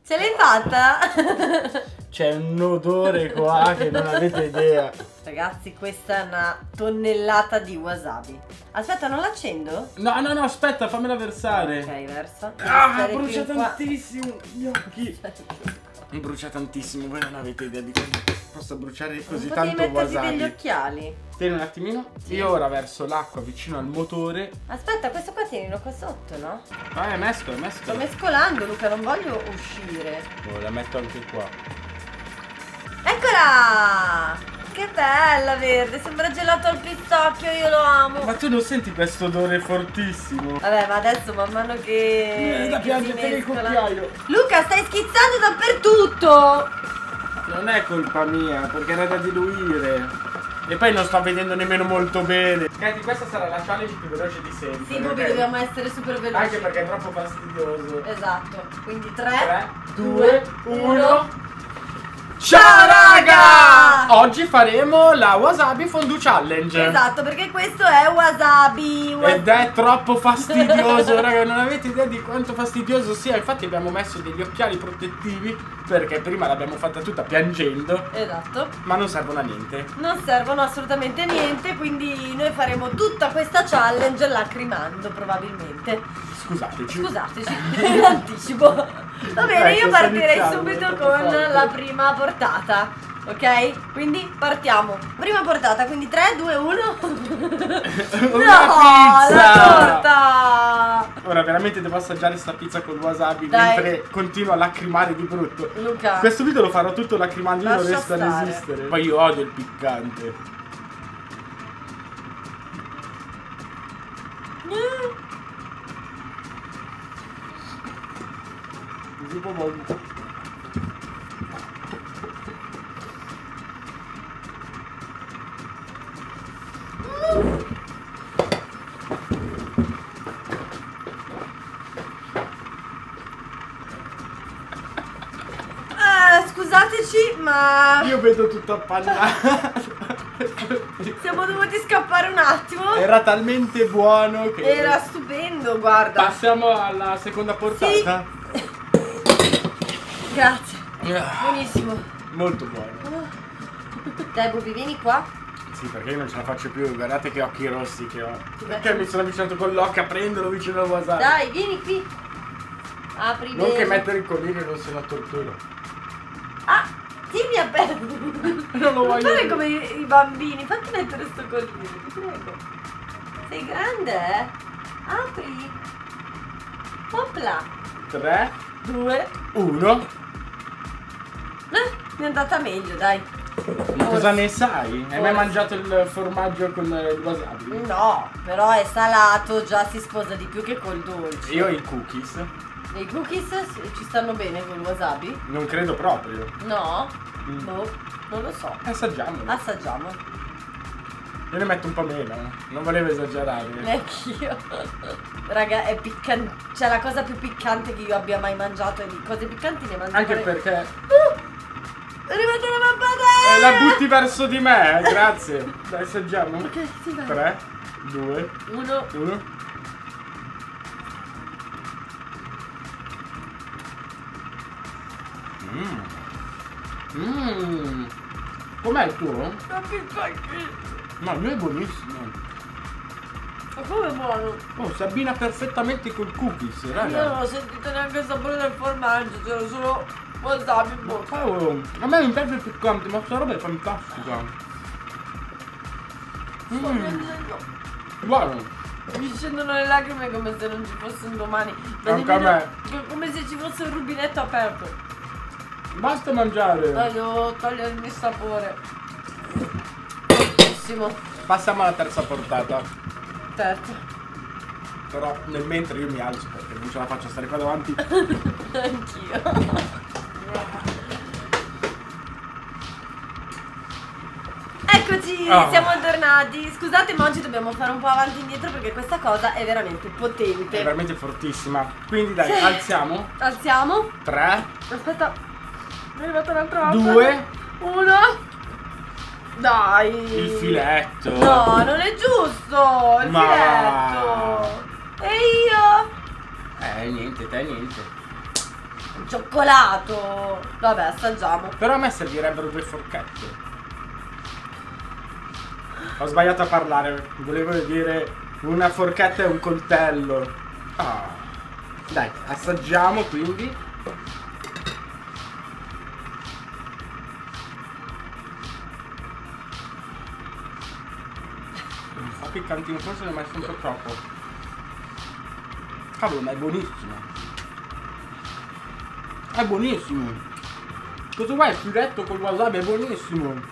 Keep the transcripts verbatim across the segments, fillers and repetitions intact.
Ce l'hai fatta? C'è un odore qua che non avete idea. Ragazzi, questa è una tonnellata di wasabi. Aspetta, non l'accendo? No, no, no, aspetta, fammela versare. Ok, versa. Ah, brucia tantissimo gli occhi. Mi brucia tantissimo, voi non avete idea di quanto possa bruciare così non tanto metterti wasabi. degli occhiali. Tieni un attimino. Sì. Io ora verso l'acqua vicino al motore. Aspetta, questo qua tienilo qua sotto, no? Vai, mescola, Sto mescola. mescolando, Luca, non voglio uscire. Oh, la metto anche qua. Eccola! Che bella verde, sembra gelato al pistacchio, io lo amo. Ma tu non senti questo odore fortissimo? Vabbè, ma adesso man mano che... Vieni da che piangere si nel mescola- cucchiaio. Luca, stai schizzando dappertutto! Non è colpa mia, perché era da diluire. E poi non sto vedendo nemmeno molto bene. Katy, questa sarà la challenge più veloce di sempre. Sì, Bobby, ok? dobbiamo essere super veloci. Anche perché è troppo fastidioso. Esatto, quindi tre, tre, due, due, uno. Ciao raga! Oggi faremo la wasabi fondue challenge. Esatto, perché questo è wasabi. wa- Ed è troppo fastidioso, raga, non avete idea di quanto fastidioso sia. Infatti abbiamo messo degli occhiali protettivi, perché prima l'abbiamo fatta tutta piangendo, Esatto. ma non servono a niente. Non servono assolutamente a niente, quindi noi faremo tutta questa challenge lacrimando probabilmente. Scusateci. Scusateci, in anticipo. Va bene, Ecco, io sta partirei iniziando, subito è troppo con forte. la prima portata. Ok? Quindi partiamo. Prima portata, quindi tre, due, uno. Una No, pizza! la torta! Ora veramente devo assaggiare sta pizza col wasabi Dai. mentre continuo a lacrimare di brutto. Luca. Questo video lo farò tutto lacrimando, io non Lascia riesco a stare. resistere. Poi io odio il piccante. Mm. Tipo voglio. Eh, scusateci, ma Io vedo tutto appannato. siamo dovuti scappare un attimo. Era talmente buono che... Era stupendo, guarda. Passiamo alla seconda portata. Grazie. Ah, Buonissimo. molto buono. Dai, Bobby, vieni qua. Sì, perché io non ce la faccio più. Guardate che occhi rossi che ho. Ti Perché faccio- mi sono avvicinato con l'occhio a prenderlo vicino al wasabi. Dai, vieni qui. Apri Non bene. che mettere il coniglio non sia una tortura. Ah, tieni aperto. Non lo voglio fare dire. come i, i bambini. Fatti mettere sto coniglio, ti prego. Sei grande, eh? Apri. Opla. tre, Due. uno. Eh, mi è andata meglio, dai. Ma cosa ne sai? Hai mai Forse. mangiato il formaggio con il wasabi? No, però è salato, già si sposa di più che col dolce. Io i cookies E i cookies s- ci stanno bene col wasabi? non credo proprio. No? Mm. Boh, non lo so. Assaggiamolo. Assaggiamo. Io ne metto un po' meno. Non volevo esagerare. Neanch'io. Raga, è piccante. Cioè, la cosa più piccante che io abbia mai mangiato è di cose piccanti ne mangio. Anche male- perché Uh! È arrivata la eh, pappata! la butti verso di me, eh, grazie. Dai, assaggiamo. Ok, sì, vai. tre, due, Uno. uno. Mmm. Mmm. Com'è il tuo? È piccante. No, lui è buonissimo. Ma come è buono? Oh, si abbina perfettamente col cookies, Io raga. non ho sentito neanche il sapore del formaggio, c'era solo wasabi in bocca. Oh, a me non piace il piccante, ma sta roba è fantastica. Sto Mm, piangendo. buono. Mi scendono le lacrime come se non ci fosse un domani. Anche a me. Che- Come se ci fosse un rubinetto aperto. Basta mangiare. Dai, devo togliermi il sapore. Buonissimo. Passiamo alla terza portata. Terzo. Però nel mentre io mi alzo perché non ce la faccio a stare qua davanti. Anch'io. Eccoci, Ah. siamo tornati. Scusate, ma oggi dobbiamo fare un po' avanti e indietro perché questa cosa è veramente potente. È veramente fortissima. Quindi dai, Sì. alziamo. Alziamo. tre, Aspetta. È arrivata un'altra volta. due, Uno. Dai. il filetto. No, non è giusto. Il Ma- filetto. E io? Eh, niente, te niente. Il cioccolato. Vabbè, assaggiamo. Però a me servirebbero due forchette. Ho sbagliato a parlare, volevo dire una forchetta e un coltello. Ah. Dai, assaggiamo quindi. Fa piccantino, forse ne ho messo un po' troppo. Cavolo, ma è buonissimo. È buonissimo. Cosa vuoi? Il filetto col wasabi è buonissimo.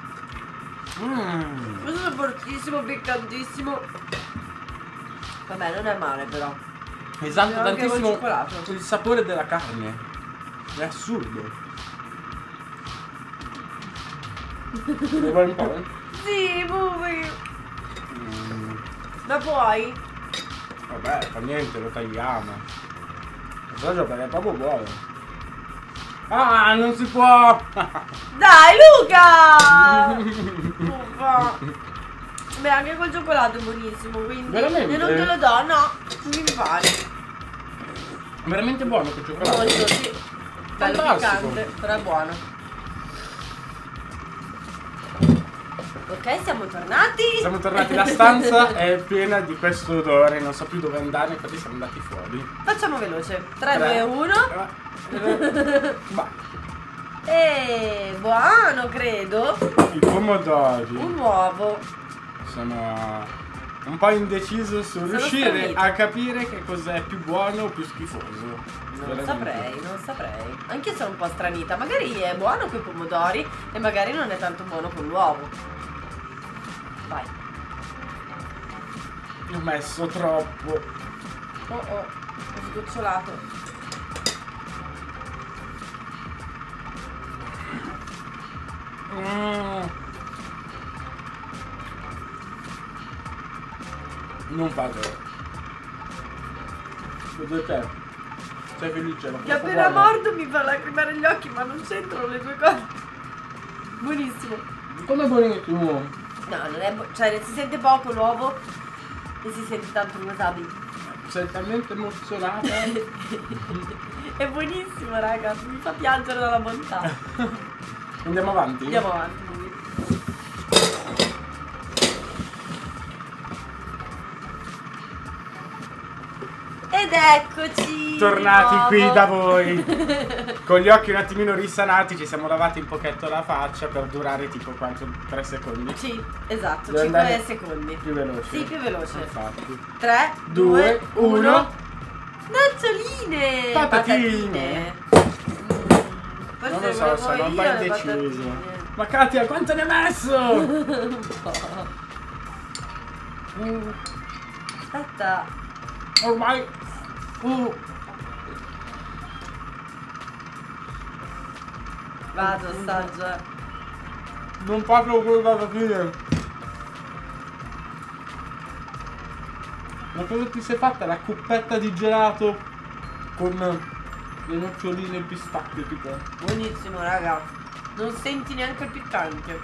Mmm. Questo è fortissimo, piccantissimo. Vabbè, non è male però. Esatto, Anche col tantissimo cioccolato. il sapore della carne. È assurdo. Ne vuoi un po'? Sì, muovi. Mm. Ma puoi? Vabbè, fa niente, lo tagliamo. Assaggio perché è proprio buono. Ah, non si può! Dai, Luca! Uffa. Beh, anche col cioccolato è buonissimo, quindi. Veramente? E non te lo do, no. Mi pare. Veramente buono quel cioccolato. Molto, sì. Bello Fantastico. piccante, però è buono. Ok, siamo tornati. Siamo tornati, la stanza è piena di questo odore, non so più dove andare, infatti siamo andati fuori. Facciamo veloce. tre, Tre. due, uno. Ma E buono, credo. i pomodori Un uovo. sono un po' indeciso su Sono riuscire stranito. a capire che cos'è più buono o più schifoso. Non Veramente. saprei, non saprei. Anch'io sono un po' stranita. Magari è buono con i pomodori e magari non è tanto buono con l'uovo. Vai. Ho messo troppo. Oh oh, ho sgocciolato. Mm. Non fate. Cos'è te? Sei felice? Lo Che appena morto mi fa lacrimare gli occhi, ma non c'entrano le due cose. Buonissimo. Come buonissimo? No, non è bu- cioè si sente poco l'uovo e si sente tanto il wasabi. Sei talmente emozionata. È buonissimo, raga, mi fa piangere dalla bontà. Andiamo avanti? Andiamo avanti. Ed eccoci! Tornati di qui nuovo. da voi. Con gli occhi un attimino risanati, ci siamo lavati un pochetto la faccia per durare tipo quanto? tre secondi? Sì, esatto, Devo cinque andare secondi. Più veloce. Sì, più veloce. Infatti. tre, Due, due, uno. uno. Noccioline! Patatine. Mm, forse Non lo so, volevo sono un po' io le indeciso. patatine. Ma Katia, quanto ne hai messo? Un po'. Mm, Aspetta. ormai. Uh. Vado, assaggia. Non faccio quello da patatine. Ma cosa ti sei fatta? La cuppetta di gelato con le noccioline e pistacchio tipo. Buonissimo, raga. Non senti neanche il piccante.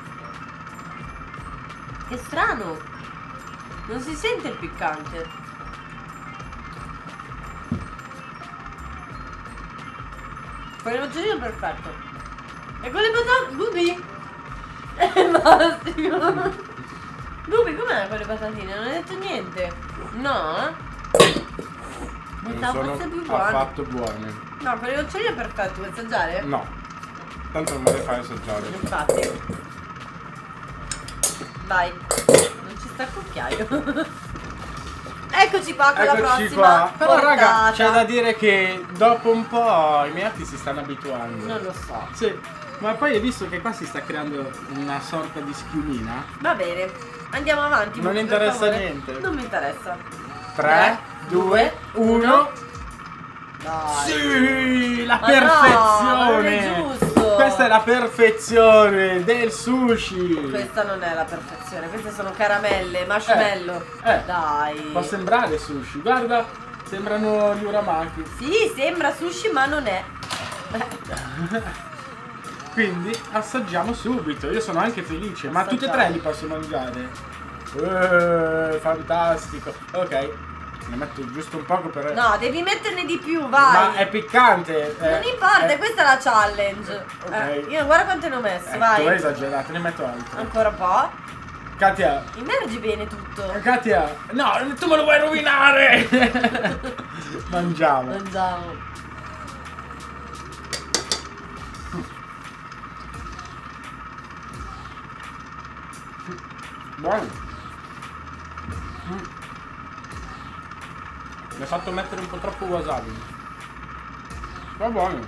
Che strano. Non si sente il piccante. Con le noccioline perfetto. E con le patate. Bubi? Eh, Massimo. Bubi, com'è con le patatine? Non hai detto niente. No? Non Pensavo sono fosse più buono. affatto buone. No, con le noccioline è perfetto. Vuoi assaggiare? No. Tanto non me le fai assaggiare. Infatti. Vai. Non ci sta il cucchiaio. Eccoci qua con la Eccoci prossima qua. Però raga, portata. c'è da dire che dopo un po' i miei occhi si stanno abituando. Non lo so. Sì. Ma poi hai visto che qua si sta creando una sorta di schiumina? Va bene. Andiamo avanti. Non per interessa favore. niente. Non mi interessa. tre, due, uno. Dai. Sì, la Ma no, non perfezione. è giusto. Questa è la perfezione del sushi. Questa non è la perfezione. Queste sono caramelle, marshmallow. Eh, eh. Dai. Può sembrare sushi. Guarda, sembrano gli uramaki. Sì, sembra sushi, ma non è. Quindi assaggiamo subito. Io sono anche felice. Ma tutti e Assaggiamo. tre li posso mangiare. Eh, fantastico. Ok. Ne metto giusto un poco per... No, devi metterne di più, vai. Ma è piccante. Non eh, importa, eh, questa è la challenge. Ok. Eh, io guarda quante ne ho messe, eh, vai. Tu hai esagerato, ne metto altro. Ancora un po'. Katia. Immergi bene tutto. Katia. No, tu me lo vuoi rovinare. Mangiamo. Mangiamo. Buono. Mm. Mi ha fatto mettere un po' troppo wasabi. Ma buono.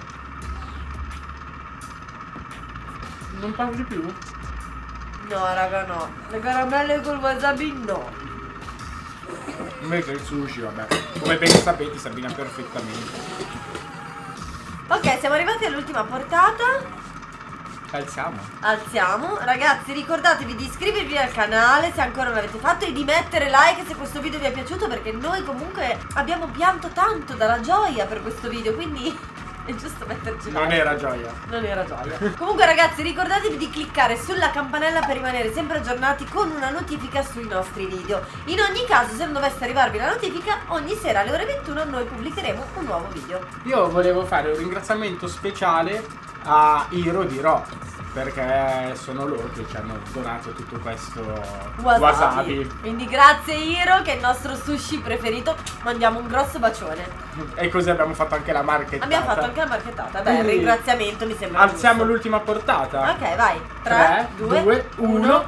Non parlo di più? No, raga, no. Le caramelle col wasabi no. Invece il sushi, vabbè. Come ben sapete, si abbina perfettamente. Ok, siamo arrivati all'ultima portata. Alziamo. Alziamo. Ragazzi, ricordatevi di iscrivervi al canale se ancora non l'avete fatto e di mettere like se questo video vi è piaciuto, perché noi comunque abbiamo pianto tanto dalla gioia per questo video, quindi è giusto metterci like. Non era gioia. Non era gioia. Comunque ragazzi, ricordatevi di cliccare sulla campanella per rimanere sempre aggiornati con una notifica sui nostri video. In ogni caso, se non dovesse arrivarvi la notifica, ogni sera alle ore ventuno noi pubblicheremo un nuovo video. Io volevo fare un ringraziamento speciale a Hiro di Ro, perché sono loro che ci hanno donato tutto questo Wasabi. wasabi. Quindi grazie Hiro, che è il nostro sushi preferito. Mandiamo un grosso bacione. E così abbiamo fatto anche la marchettata. Abbiamo fatto anche la marchettata. Beh, il Quindi ringraziamento mi sembra alziamo giusto. l'ultima portata. Ok, vai. tre, tre, due, due, uno.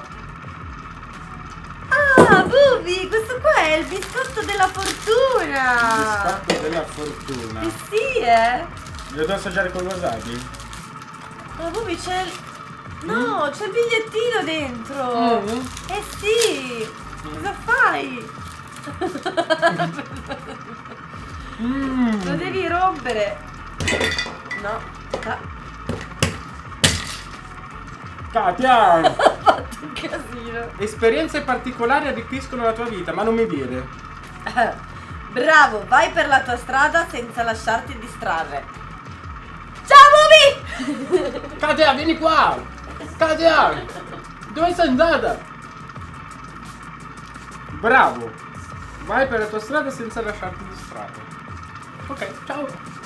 Ah, Bubi, questo qua è il biscotto della fortuna. Biscotto della fortuna. Eh sì, eh. Lo devo assaggiare col wasabi? Ma Bubi c'è il... No, c'è il bigliettino dentro. Mm. Eh sì. Cosa fai? Mm. Lo devi rompere. No. Ah. Katia! Ho fatto un casino. Esperienze particolari arricchiscono la tua vita, ma non mi dire. Bravo, vai per la tua strada senza lasciarti distrarre. Ciao Bubi! Katia, vieni qua! Katia! Dove sei andata? Bravo! Vai per la tua strada senza lasciarti distrarre. Ok, ciao!